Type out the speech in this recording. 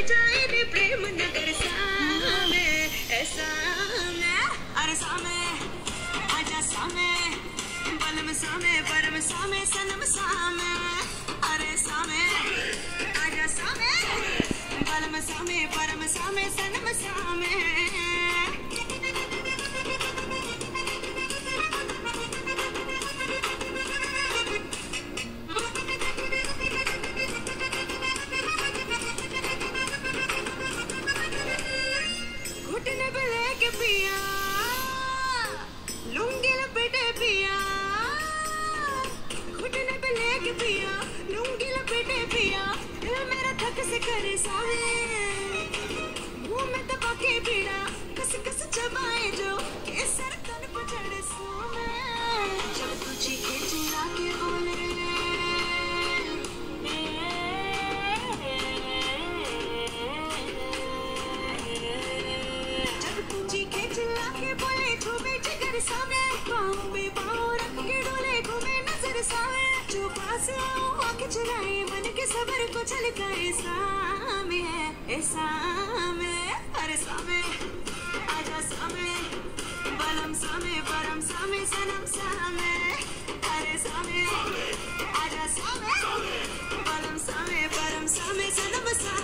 जाए रे प्रेम नगर सामे ऐसा मैं अरे सामे आजा सामे बलम सामे परम सामे सनम सामे अरे सामे आजा सामे बलम सामे परम सामे सनम सामे घुटने पे लेके पिया लुंगी लपेटे पिया घुटने पे लेके पिया लुंगी लपेटे पिया दिल मेरा थक से करे सावे मुंह में दबा के बीड़ा कस कस चबाए जो केसर तन पर चढ़े सोना जब तू चीखे चिल्ला के बोले सामने पाँव पे पाँव रख के डोले घूमे नजर सामे जो पास आओ आँखें चुराए मन के सबर को छलकाए सामे ए सामे अरे सामे आजा सामे बलम सामे परम सामे सनम सामे अरे सामे आजा सामे बलम सामे परम सामे सनम सामे